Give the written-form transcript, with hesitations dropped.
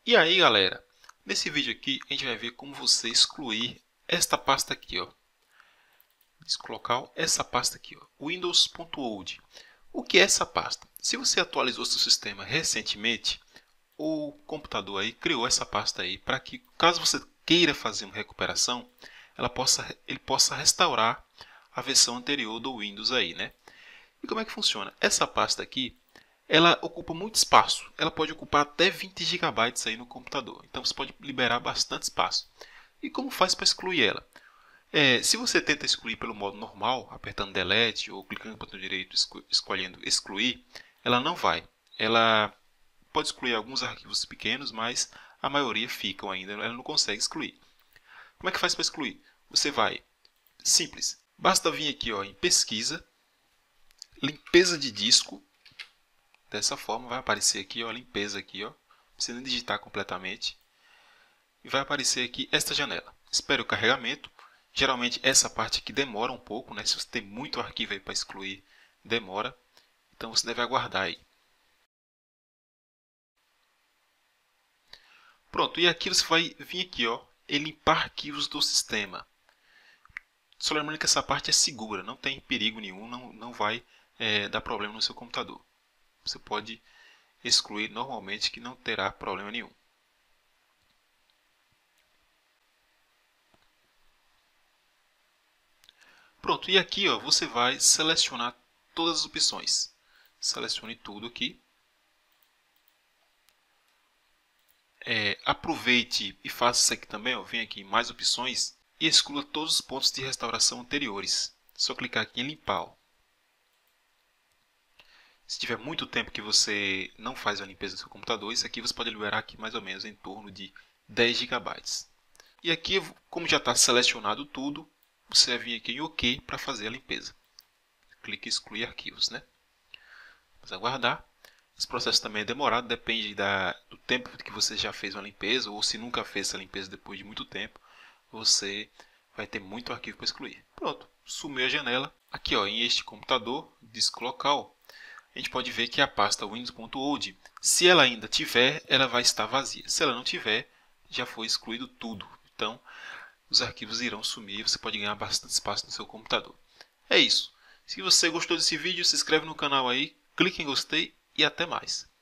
E aí, galera, nesse vídeo aqui a gente vai ver como você excluir esta pasta aqui, ó. Deslocal essa pasta aqui, ó, windows.old. O que é essa pasta? Se você atualizou seu sistema recentemente, o computador aí criou essa pasta aí para que, caso você queira fazer uma recuperação, ele possa restaurar a versão anterior do Windows aí, né? E como é que funciona? Essa pasta aqui, ela ocupa muito espaço. Ela pode ocupar até 20 GB aí no computador. Então você pode liberar bastante espaço. E como faz para excluir ela? Se você tenta excluir pelo modo normal, apertando Delete ou clicando no botão direito escolhendo excluir, ela não vai. Ela pode excluir alguns arquivos pequenos, mas a maioria ficam ainda. Ela não consegue excluir. Como é que faz para excluir? Você vai, simples, basta vir aqui ó, em pesquisa, limpeza de disco. Dessa forma vai aparecer aqui, ó, limpeza aqui, ó. Não precisa nem digitar completamente. E vai aparecer aqui esta janela. Espere o carregamento. Geralmente essa parte aqui demora um pouco, né? Se você tem muito arquivo aí para excluir, demora. Então você deve aguardar aí. Pronto, e aqui você vai vir aqui, ó, e limpar arquivos do sistema. Só lembrando que essa parte é segura, não tem perigo nenhum, não vai dar problema no seu computador. Você pode excluir normalmente que não terá problema nenhum. Pronto, e aqui ó, você vai selecionar todas as opções. Selecione tudo aqui. Aproveite e faça isso aqui também, ó, vem aqui em mais opções e exclua todos os pontos de restauração anteriores. É só clicar aqui em limpar. Ó. Se tiver muito tempo que você não faz a limpeza do seu computador, isso aqui você pode liberar aqui mais ou menos em torno de 10 GB. E aqui, como já está selecionado tudo, você vai vir aqui em OK para fazer a limpeza. Clique em excluir arquivos, né? Vamos aguardar. Esse processo também é demorado, depende do tempo que você já fez uma limpeza, ou se nunca fez essa limpeza depois de muito tempo, você vai ter muito arquivo para excluir. Pronto, sumiu a janela. Aqui ó, em este computador, disco local, a gente pode ver que a pasta windows.old, se ela ainda tiver, ela vai estar vazia. Se ela não tiver, já foi excluído tudo. Então, os arquivos irão sumir e você pode ganhar bastante espaço no seu computador. É isso. Se você gostou desse vídeo, se inscreve no canal aí, clique em gostei e até mais.